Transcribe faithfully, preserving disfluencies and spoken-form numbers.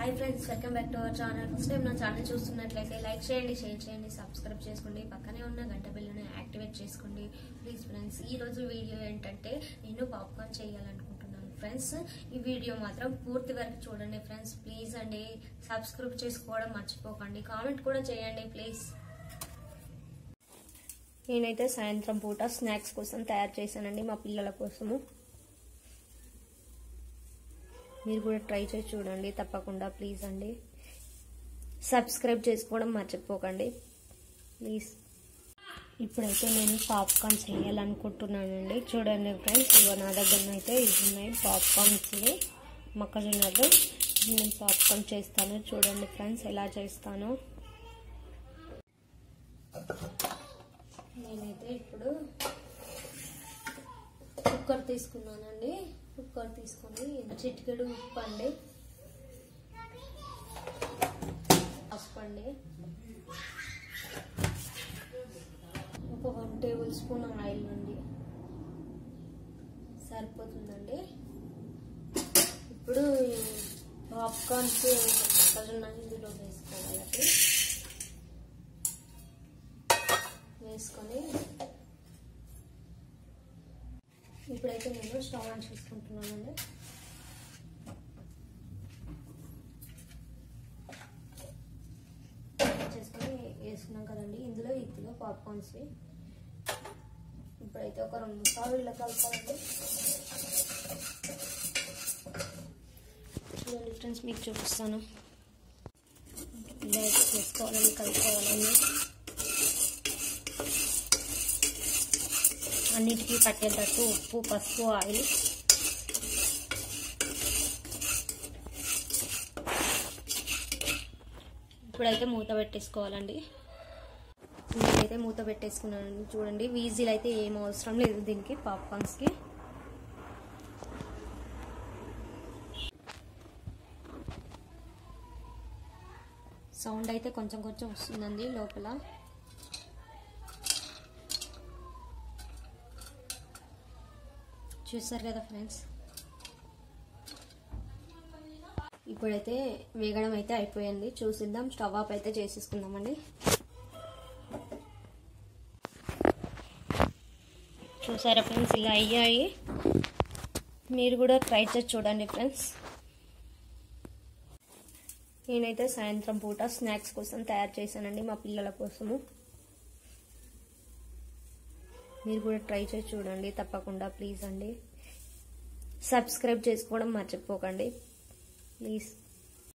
high friends welcome back to our channel first time నా channel చూస్తున్నట్లయితే like చేయండి share చేయండి సబ్స్క్రైబ్ చేసుకోండి పక్కనే ఉన్న గంట బెల్లుని యాక్టివేట్ చేసుకోండి ప్లీజ్ ఫ్రెండ్స్ ఈ రోజు వీడియో ఏంటంటే నేను పాప్కార్న్ చేయాలనుకుంటున్నాను ఫ్రెండ్స్ ఈ వీడియో మాత్రం పూర్తి వరకు చూడండి ఫ్రెండ్స్ ప్లీజ్ అండి సబ్స్క్రైబ్ చేసుకోవడం మర్చిపోకండి కామెంట్ కూడా చేయండి ప్లీజ్ నేనైతే సాయంత్రం పూట స్నాక్స్ కోసం తయారు చేశానండి మా పిల్లల కోసము మీరు కూడా ట్రై చేసి చూడండి తప్పకుండా ప్లీజ్ అండి సబ్స్క్రైబ్ చేసుకోవడం మర్చిపోకండి ప్లీజ్ ఇప్పుడైతే నేను పాప్కార్న్ చేయాలనుకుంటున్నానండి చూడండి ఫ్రెండ్స్ ఇవ నా దగ్గర అయితే ఇవి ఉన్నాయి పాప్కార్న్స్ మొక్కజొన్నలు నేను పాప్కార్న్ చేస్తాను చూడండి ఫ్రెండ్స్ ఎలా చేస్తాను నేనైతే ఇప్పుడు కుక్కర్ తీసుకున్నానండి కుక్కర్ తీసుకొని చిటికెడు ఉప్పు అండి పసుపు అండి ఒక వన్ టేబుల్ స్పూన్ ఆయిల్ అండి సరిపోతుందండి ఇప్పుడు పాప్కార్న్స్ మొక్కజొన్న ఇందులో వేసుకోవాలండి వేసుకొని ఇప్పుడైతే నేను స్టవ్ ఆన్ చేసుకుంటున్నానండి చేసుకొని వేసుకున్నాం కదండి ఇందులో ఇదిలో పాప్కార్న్స్ ఇప్పుడైతే ఒక రెండు సార్లు ఇలా కలపాలండి చూడండి ఫ్రెండ్స్ మీకు చూపిస్తాను ఇలా చేసుకోవాలని కలుపుకోవాలని అన్నిటికీ పట్టేటట్టు ఉప్పు పసుపు ఆయిల్ ఇప్పుడైతే మూత పెట్టేసుకోవాలండి నేనైతే మూత పెట్టేసుకున్నానండి చూడండి వీజిల్ అయితే ఏం అవసరం లేదు దీనికి పాప్కార్న్స్కి సౌండ్ అయితే కొంచెం కొంచెం వస్తుందండి లోపల చూసారు కదా ఫ్రెండ్స్ ఇప్పుడైతే వేగడం అయితే అయిపోయింది చూసిద్దాం స్టవ్ ఆఫ్ అయితే చేసేసుకుందామండి చూసారా ఫ్రెండ్స్ ఇలా అయ్యాయి మీరు కూడా ట్రై చేసి చూడండి ఫ్రెండ్స్ నేనైతే సాయంత్రం పూట స్నాక్స్ కోసం తయారు చేశానండి మా పిల్లల కోసము మీరు కూడా ట్రై చేసి చూడండి తప్పకుండా ప్లీజ్ అండి సబ్స్క్రైబ్ చేసుకోవడం మర్చిపోకండి ప్లీజ్